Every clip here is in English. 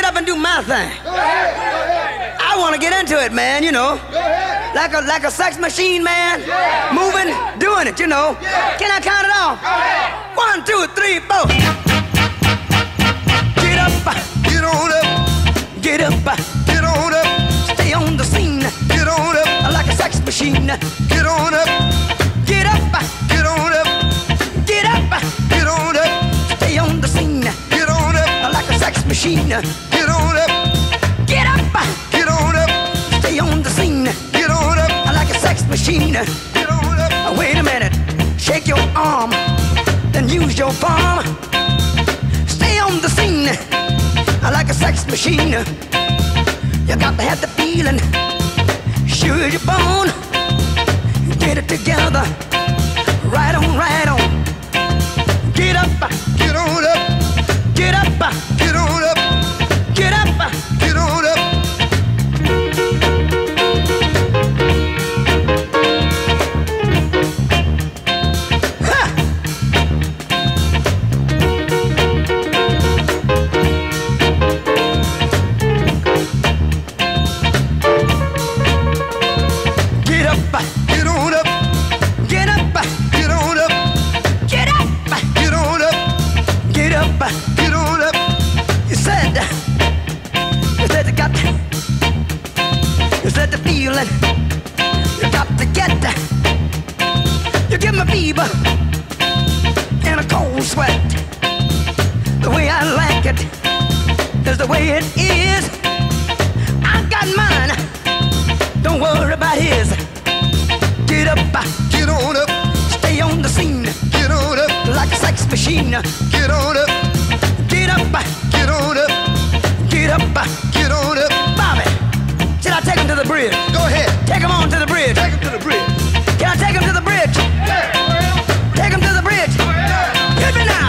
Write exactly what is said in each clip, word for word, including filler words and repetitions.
up and do my thing. I want to get into it, man, you know. Like a like a sex machine, man. Moving, doing it, you know. Can I count it off? One, two, three, four. Get up, Get on up, get up, get on up, stay on the scene. get on up, Like a sex machine. get on up, Get up, get on up, get up, get on up, stay on the scene. get on up, Like a sex machine. get on up, Get up, get on up, stay on the scene. get on up, Like a sex machine. get on up. Wait a minute, shake your arm, then use your palm. Stay on the scene, like a sex machine. You got to have the feeling, sure your bone. Get it together, right on, right on. Get up, Get on up, get up, get on up, get up. get on up. Ha! Get up, Get on up, get up, get on up, get up, get on up, get up. get on up. You said, you said you got, you said the feeling, you got to get. You give me fever and a cold sweat. The way I like it is the way it is. I got mine, don't worry about his. Get up, Get on up, stay on the scene get on up, like a sex machine. get on up, Get up, get on up, get up. get on up. Bobby, should I take him to the bridge? Go ahead, Take him on to the bridge. take him to the bridge. Can I take him to the bridge? Take him to the bridge. Hit me now.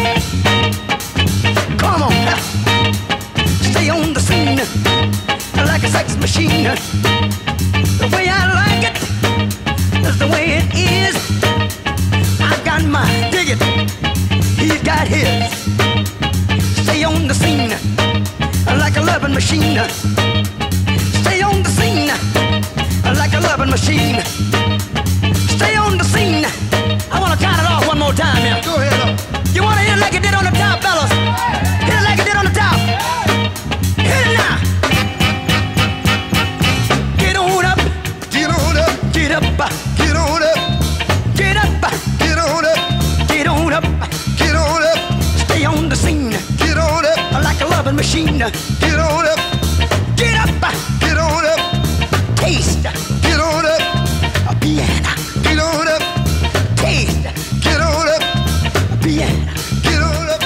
Come on now. Stay on the scene like a sex machine. The way I like it is the way it is. I got mine, dig it. He's got his. Stay on the scene like a loving machine. Stay on the scene like a loving machine. Stay on the scene. I want to count it off one more time here. Go ahead up. You want to hit it like it did on the top, fellas? Hit it like it did on the top. Hit it now. Get on up, Get on up, get up, get on up, get up, get on up, get on up. get on up, Stay on the scene get on up, like a loving machine. get on up, Get up, get on up, taste get on up, a piano. get on up, Taste get on up, a piano. get on up.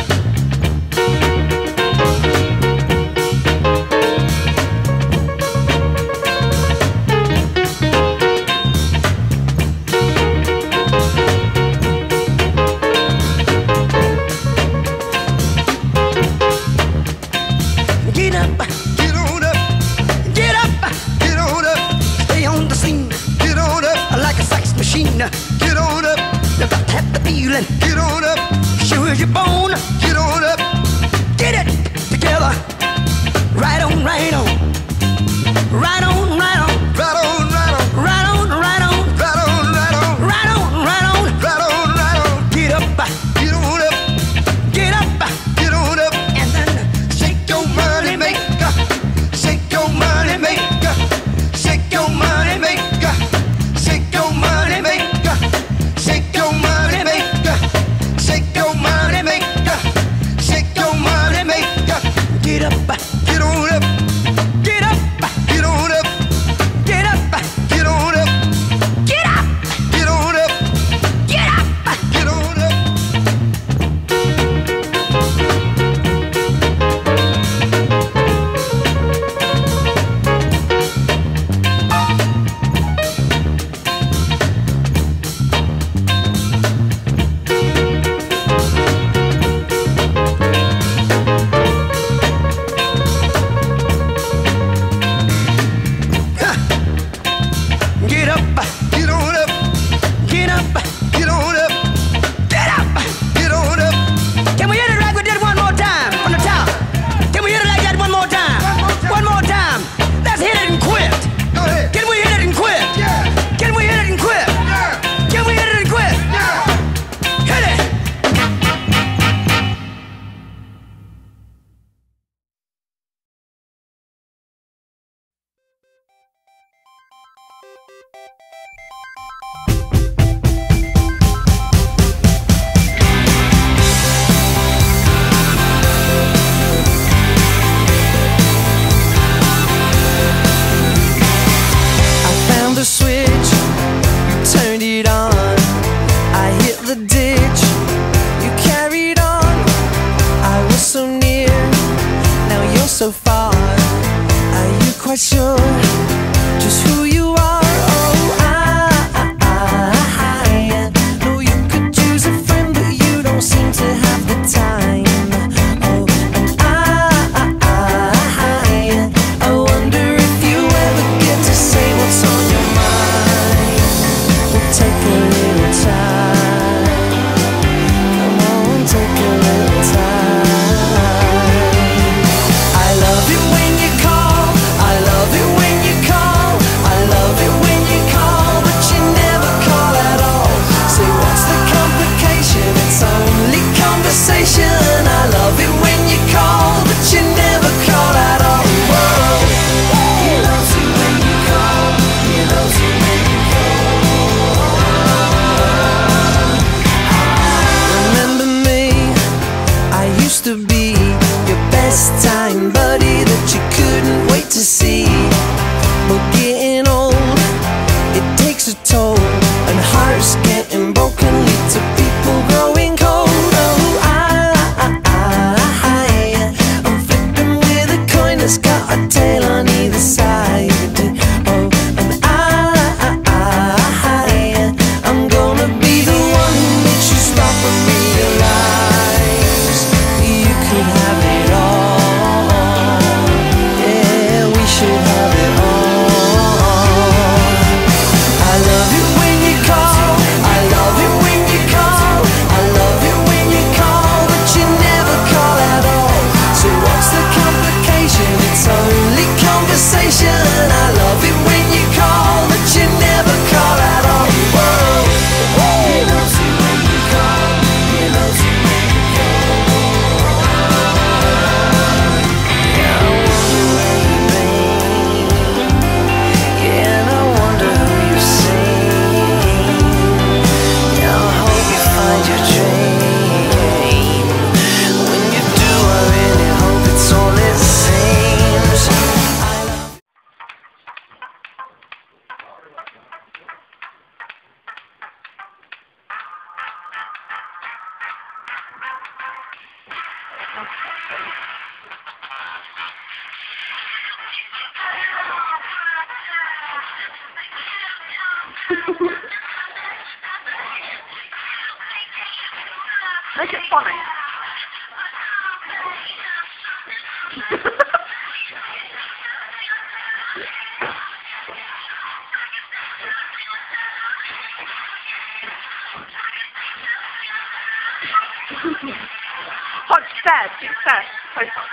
Get up, Get on up, get up. get on up, Stay on the scene get on up, like a sex machine. get on up, You got to have the feeling, get on up, sure as your bone. get on up. Get it together, right on, right on, right on, right on, Right on, right on, right on, right on, right on, right on, right on, right on. right on, right on. Get up, Get on up, get up, get on up, and then shake your money maker, shake your money maker, shake your money maker, shake your money maker, shake your money maker, shake your money maker. so far. Are you quite sure just who you are? Oh, I, I, I know you could use a friend, but you don't seem to have the time. Oh, and I, I, I wonder if you ever get to say what's on your mind. We'll take a little time. Come on, take a little time. I love it when you call. I love it when you call. I love it when you call, but you never call at all. Say, what's the complication? It's only conversation. I love it when you call, but you never call at all. Whoa. He loves you when you call. He loves you when you call. Remember me? I used to be your best time buddy that you couldn't wait to see. But getting old, it takes a toll, and hearts getting broken lead to people growing cold. Oh, I, I, I, I'm flipping with a coin that's got a tail on either side. Oh, and I, I, I'm gonna be the one who makes you stop and realize you could have it all. Yeah, we should have it all. I love it when you call. I love it when you call. I love it when you call, but you never call at all. So what's the complication? It's only conversation. I love it when you call, but you never call at all. Whoa. He loves you when you call. He loves you when you call. Yeah, I wonder where you've been. Yeah, and I wonder who you've seen. Yeah, I hope you find your dream. When you do, I really hope it's all it seems. I love Make it funny. Oh, it's sad. It's sad. Play fun.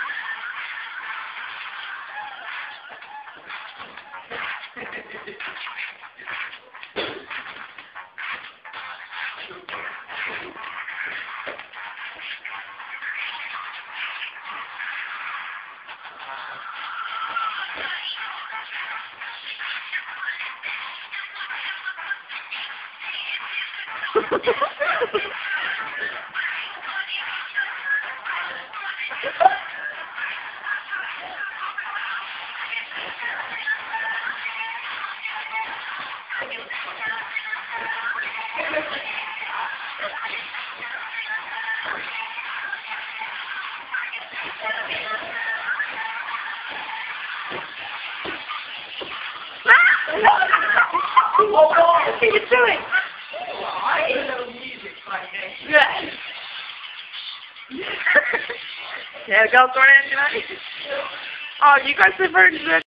What are you doing? Yeah. Yeah, girls going in tonight? Oh, you guys have heard